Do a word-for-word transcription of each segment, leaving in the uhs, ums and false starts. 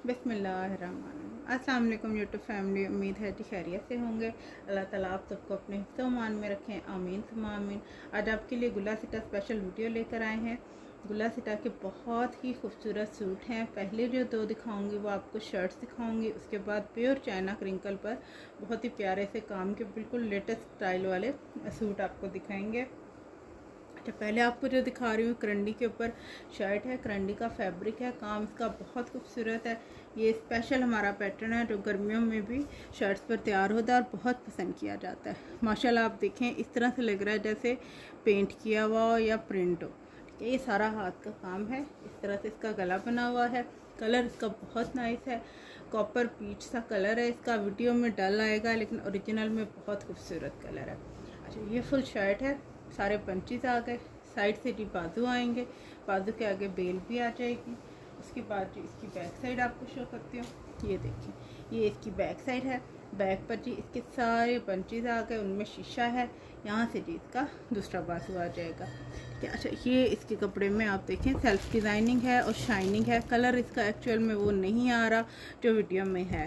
बिस्मिल्लाहिर्रहमानिर्रहीम। अस्सलाम वालेकुम यूट्यूब फैमिली, उम्मीद है कि खैरियत से होंगे। अल्लाह ताला आप सबको अपने हिफ्ज़-ओ-मान में रखें, आमीन सुम्मा आमीन। आज आपके लिए गुला सिटा स्पेशल वीडियो लेकर आए हैं। गुला सिटा के बहुत ही खूबसूरत सूट हैं। पहले जो दो दिखाऊंगी वो आपको शर्ट्स दिखाऊंगी, उसके बाद प्योर चाइना क्रिंकल पर बहुत ही प्यारे से काम के बिल्कुल लेटेस्ट स्टाइल वाले सूट आपको दिखाएंगे। अच्छा, पहले आपको जो दिखा रही हूँ करंडी के ऊपर शर्ट है। करंडी का फैब्रिक है, काम इसका बहुत खूबसूरत है। ये स्पेशल हमारा पैटर्न है जो गर्मियों में भी शर्ट्स पर तैयार होता है और बहुत पसंद किया जाता है। माशाल्लाह आप देखें, इस तरह से लग रहा है जैसे पेंट किया हुआ हो या प्रिंट हो। ठीक है, ये सारा हाथ का काम है। इस तरह से इसका गला बना हुआ है। कलर इसका बहुत नाइस है, कॉपर पीच सा कलर है इसका। वीडियो में डल आएगा लेकिन ओरिजिनल में बहुत खूबसूरत कलर है। अच्छा, ये फुल शर्ट है, सारे पंचेस आ गए। साइड से जी बाजू आएंगे, बाजू के आगे बेल भी आ जाएगी। उसके बाद जी इसकी बैक साइड आपको शो करती हूँ। ये देखिए, ये इसकी बैक साइड है। बैक पर जी इसके सारे पंचेस आ गए, उनमें शीशा है। यहाँ से जी इसका दूसरा बाजू आ जाएगा। ठीक है। अच्छा, ये इसके कपड़े में आप देखें सेल्फ डिज़ाइनिंग है और शाइनिंग है। कलर इसका एक्चुअल में वो नहीं आ रहा जो वीडियो में है।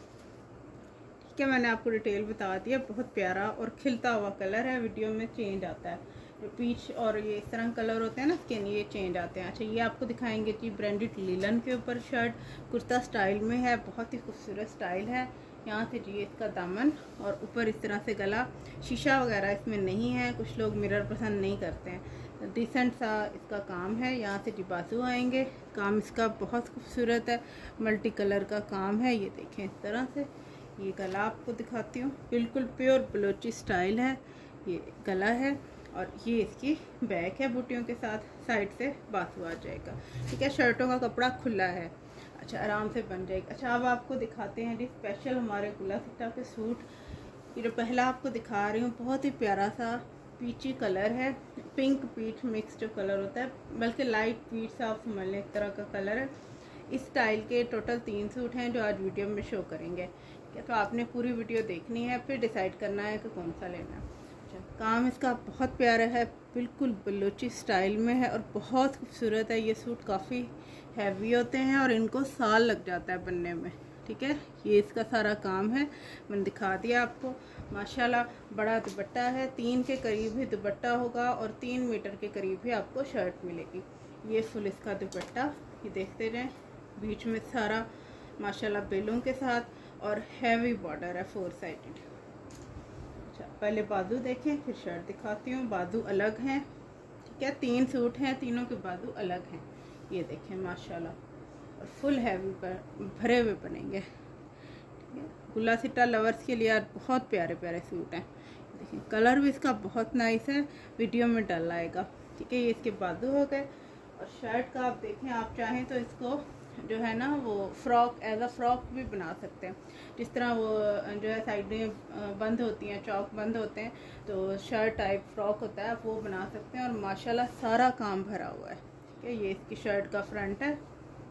ठीक है, मैंने आपको डिटेल बता दिया। बहुत प्यारा और खिलता हुआ कलर है, वीडियो में चेंज आता है। जो पीच और ये इस तरह कलर होते हैं ना स्किन, ये चेंज आते हैं। अच्छा, ये आपको दिखाएंगे जी ब्रांडेड लीलन के ऊपर शर्ट कुर्ता स्टाइल में है। बहुत ही खूबसूरत स्टाइल है। यहाँ से जी इसका दामन और ऊपर इस तरह से गला। शीशा वगैरह इसमें नहीं है, कुछ लोग मिरर पसंद नहीं करते हैं। डिसेंट सा इसका काम है। यहाँ से जी बाजू आएंगे, काम इसका बहुत खूबसूरत है, मल्टी कलर का काम है। ये देखें इस तरह से। ये गला आपको दिखाती हूँ, बिल्कुल प्योर बलोची स्टाइल है। ये गला है और ये इसकी बैक है बूटियों के साथ। साइड से बाजू आ जाएगा। ठीक है, शर्टों का कपड़ा खुला है। अच्छा, आराम से बन जाएगा। अच्छा, अब आपको दिखाते हैं जी स्पेशल हमारे गुला सिटा के सूट। ये जो पहला आपको दिखा रही हूँ बहुत ही प्यारा सा पीची कलर है, पिंक पीच मिक्स जो कलर होता है, बल्कि लाइट पीच सा आप समझ लें, एक तरह का कलर है। इस स्टाइल के टोटल तीन सूट हैं जो आज वीडियो में शो करेंगे। ठीक है, तो आपने पूरी वीडियो देखनी है, फिर डिसाइड करना है कि कौन सा लेना है। अच्छा, काम इसका बहुत प्यारा है, बिल्कुल बलोची स्टाइल में है और बहुत खूबसूरत है। ये सूट काफ़ी हैवी होते हैं और इनको साल लग जाता है बनने में। ठीक है, ये इसका सारा काम है, मैंने दिखा दिया आपको। माशाल्लाह बड़ा दुपट्टा है, तीन के करीब ही दुपट्टा होगा और तीन मीटर के करीब ही आपको शर्ट मिलेगी। ये फुल इसका दुपट्टा, ये देखते रहें, बीच में सारा माशाल्लाह बेलों के साथ और हैवी बॉर्डर है फोर साइडेड। अच्छा, पहले बाजू देखें फिर शर्ट दिखाती हूँ। बाजू अलग हैं। ठीक है, तीन सूट हैं, तीनों के बाजू अलग हैं। ये देखें माशाल्लाह, और फुल हैवी पर भरे हुए बनेंगे। ठीक है, गुला सिटा लवर्स के लिए आज बहुत प्यारे प्यारे सूट हैं। देखिए, कलर भी इसका बहुत नाइस है, वीडियो में डल आएगा। ठीक है, ये इसके बाजू हो गए। और शर्ट का आप देखें, आप चाहें तो इसको जो है ना वो फ्रॉक एज अ फ्रॉक भी बना सकते हैं। जिस तरह वो जो है साइडें बंद होती हैं, चौक बंद होते हैं, तो शर्ट टाइप फ्रॉक होता है, आप वो बना सकते हैं। और माशाल्लाह सारा काम भरा हुआ है। ठीक है, ये इसकी शर्ट का फ्रंट है,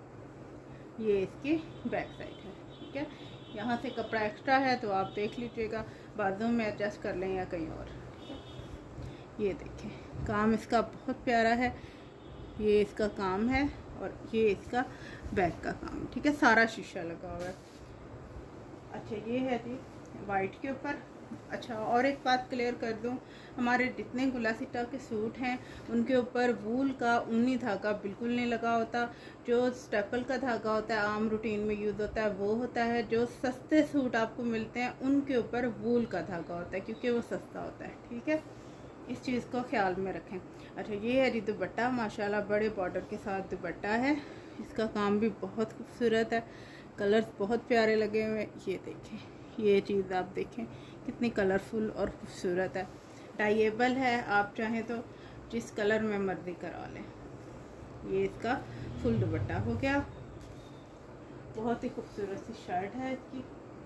ये इसकी बैक साइड है। ठीक है, यहाँ से कपड़ा एक्स्ट्रा है तो आप देख लीजिएगा, बाजू में एडजस्ट कर लें या कहीं और। ठीक है, ये देखें, काम इसका बहुत प्यारा है। ये इसका काम है और ये इसका बैक का काम। ठीक है, सारा शीशा लगा हुआ है। अच्छा, ये है जी वाइट के ऊपर। अच्छा, और एक बात क्लियर कर दूं, हमारे जितने गुला सिटा के सूट हैं उनके ऊपर वूल का ऊनी धागा बिल्कुल नहीं लगा होता। जो स्टेपल का धागा होता है, आम रूटीन में यूज़ होता है, वो होता है। जो सस्ते सूट आपको मिलते हैं उनके ऊपर वूल का धागा होता है, क्योंकि वो सस्ता होता है। ठीक है, इस चीज़ को ख्याल में रखें। अच्छा, ये है जी दुपट्टा, माशाल्लाह बड़े बॉर्डर के साथ दुपट्टा है। इसका काम भी बहुत खूबसूरत है, कलर्स बहुत प्यारे लगे हुए। ये देखें, ये चीज़ आप देखें कितनी कलरफुल और खूबसूरत है। डाइएबल है, आप चाहें तो जिस कलर में मर्जी करा लें। ये इसका फुल दुपट्टा हो गया। बहुत ही खूबसूरत सी शर्ट है इसकी।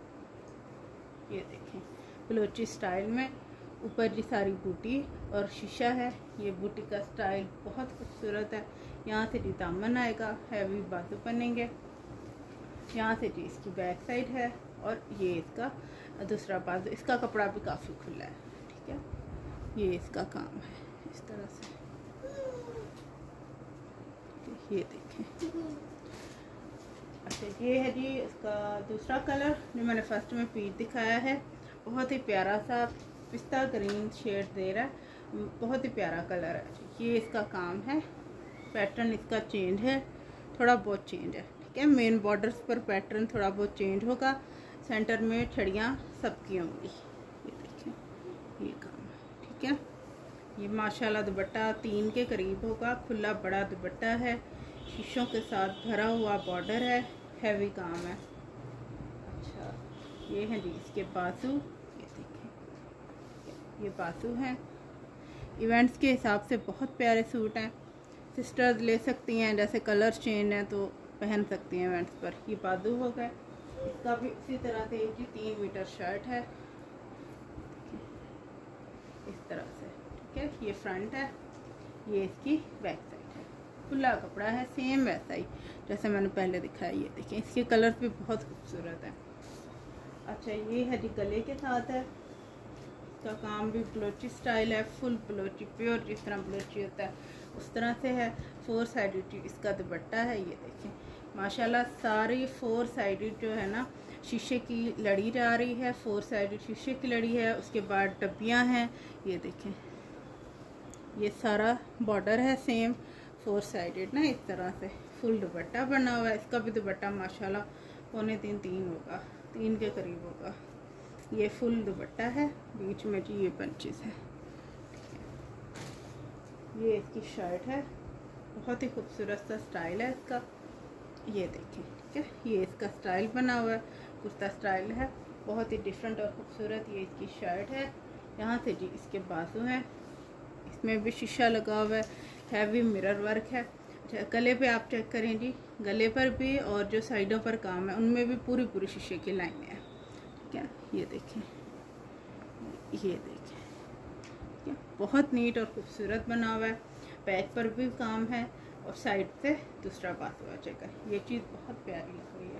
ये देखें बलोची स्टाइल में, ऊपर जी सारी बूटी और शीशा है। ये बूटी का स्टाइल बहुत खूबसूरत है। यहाँ से जी दामन आएगा, हैवी बाजू बनेंगे। यहाँ से जी इसकी बैक साइड है और ये इसका दूसरा बाजू। इसका कपड़ा भी काफ़ी खुला है। ठीक है, ये इसका काम है इस तरह से। ये देखें, अच्छा ये है जी इसका दूसरा कलर जो मैंने फर्स्ट में पीच दिखाया है। बहुत ही प्यारा सा पिस्ता ग्रीन शेड दे रहा है, बहुत ही प्यारा कलर है। ये इसका काम है, पैटर्न इसका चेंज है, थोड़ा बहुत चेंज है। ठीक है, मेन बॉर्डर्स पर पैटर्न थोड़ा बहुत चेंज होगा, सेंटर में छड़ियाँ सबकी होंगी। ये देखें ये काम है। ठीक है, ये माशाल्लाह दुपट्टा तीन के करीब होगा, खुला बड़ा दुपट्टा है, शीशों के साथ भरा हुआ बॉर्डर है, हैवी काम है। अच्छा ये है जी इसके बाजू, ये देखें ये बाजू हैं। इवेंट्स के हिसाब से बहुत प्यारे सूट हैं, सिस्टर्स ले सकती हैं, जैसे कलर चेंज है तो पहन सकती हैं इवेंट्स पर। ये बाजू हो गए, इसका भी इसी तरह से जी तीन मीटर शर्ट है इस तरह से। ठीक है, ये फ्रंट है, ये इसकी बैक साइड है, खुला कपड़ा है सेम वैसा ही जैसे मैंने पहले दिखाया। ये देखें इसके कलर भी बहुत खूबसूरत है। अच्छा ये है जी गले के साथ है, इसका काम भी बलोची स्टाइल है, फुल बलोची प्योर जिस तरह बलोची होता है उस तरह से है। फोर साइडेड इसका दुपट्टा है। ये देखें माशाल्लाह सारी फोर साइडेड जो है ना शीशे की लड़ी जा रही है, फोर साइडेड शीशे की लड़ी है, उसके बाद डब्बियाँ हैं। ये देखें ये सारा बॉर्डर है सेम फोर साइडेड ना, इस तरह से फुल दुपट्टा बना हुआ है। इसका भी दुपट्टा माशाल्लाह पौने तीन तीन होगा, तीन के करीब होगा। ये फुल दुपट्टा है, बीच में जी ये बंचेस है। ये इसकी शर्ट है, बहुत ही खूबसूरत सा स्टाइल है इसका। ये देखें, ठीक है, ये इसका स्टाइल बना हुआ है, कुर्ता स्टाइल है, बहुत ही डिफरेंट और ख़ूबसूरत। ये इसकी शर्ट है, यहाँ से जी इसके बाजू हैं, इसमें भी शीशा लगा हुआ है, हैवी मिरर वर्क है। अच्छा गले पे आप चेक करें जी, गले पर भी और जो साइडों पर काम है उनमें भी पूरी पूरी शीशे की लाइनें हैं। ठीक है, ये देखें ये देखें ठीक है, बहुत नीट और खूबसूरत बना हुआ है। बैक पर भी काम है और साइड से दूसरा बाजू आ जाएगा। ये चीज़ बहुत प्यारी लग रही है।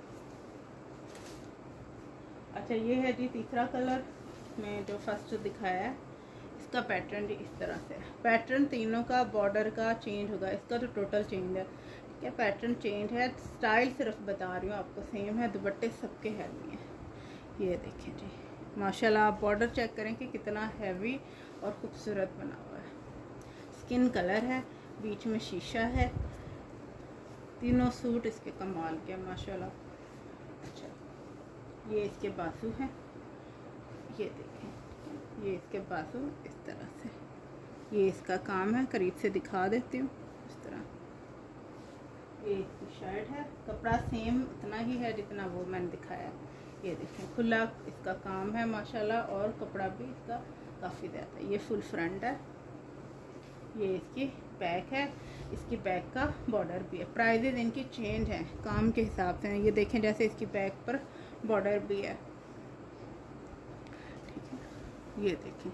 अच्छा ये है जी तीसरा कलर में जो फर्स्ट दिखाया है, इसका पैटर्न जी इस तरह से है। पैटर्न तीनों का बॉर्डर का चेंज होगा, इसका तो टोटल चेंज है। ठीक है, पैटर्न चेंज है, स्टाइल सिर्फ बता रही हूँ आपको सेम है, दुपट्टे सबके हैवी हैं। ये देखें जी माशाल्लाह, आप बॉर्डर चेक करें कि कितना हैवी और ख़ूबसूरत बना हुआ है। स्किन कलर है, बीच में शीशा है, तीनों सूट इसके कमाल के माशाल्लाह। अच्छा ये इसके बाजू हैं, ये देखें ये इसके बाजू इस तरह से। ये इसका काम है, करीब से दिखा देती हूँ इस तरह। ये इसकी शर्ट है, कपड़ा सेम उतना ही है जितना वो मैंने दिखाया। ये देखें खुला इसका काम है माशाल्लाह, और कपड़ा भी इसका काफ़ी ज़्यादा है। ये फुल फ्रंट है, ये इसकी बैक है, इसकी बैक का बॉर्डर भी है। प्राइजेज इनकी चेंज हैं काम के हिसाब से। ये देखें जैसे इसकी बैक पर बॉर्डर भी है। ठीक है, ये देखें।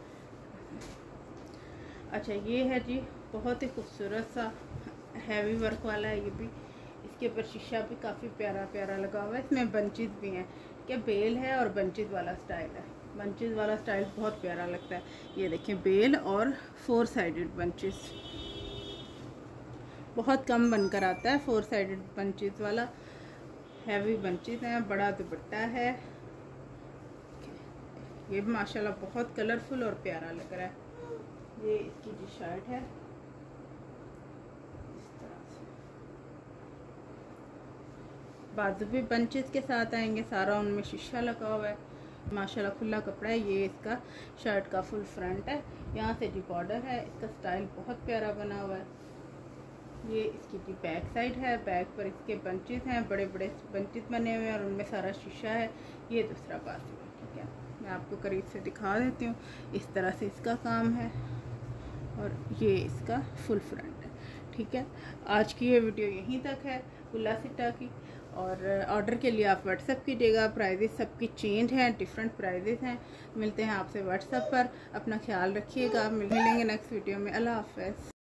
अच्छा ये है जी बहुत ही खूबसूरत सा हैवी वर्क वाला है। ये भी इसके ऊपर शीशा भी काफ़ी प्यारा प्यारा लगा हुआ है। इसमें बंचेस भी हैं, क्या बेल है और बंचेस वाला स्टाइल है। बंचेस वाला स्टाइल बहुत प्यारा लगता है। ये देखें बेल और फोर साइडेड बंचेस, बहुत कम बनकर आता है फोर साइडेड बंचेस वाला। हैवी बंचेस हैं, बड़ा दुपट्टा है। ये भी माशाल्लाह बहुत कलरफुल और प्यारा लग रहा है। ये इसकी जो शर्ट है इस तरह से, बाजू भी बंचेस के साथ आएंगे, सारा उनमें शीशा लगा हुआ है माशाल्लाह, खुला कपड़ा है। ये इसका शर्ट का फुल फ्रंट है, यहाँ से जी बॉर्डर है। इसका स्टाइल बहुत प्यारा बना हुआ है। ये इसकी जी बैक साइड है, बैक पर इसके बंचेस हैं, बड़े बड़े बंचेस बने हुए हैं और उनमें सारा शीशा है। ये दूसरा बाजू है। ठीक है, मैं आपको करीब से दिखा देती हूँ। इस तरह से इसका काम है और ये इसका फुल फ्रंट है। ठीक है, आज की ये वीडियो यहीं तक है गुल्ला सिटा की। और ऑर्डर के लिए आप व्हाट्सअप कीजिएगा। प्राइजेस सबकी चेंज हैं, डिफरेंट प्राइजेस हैं। मिलते हैं आपसे व्हाट्सअप पर। अपना ख्याल रखिएगा, मिलेंगे नेक्स्ट वीडियो में। अल्लाह हाफ़िज़।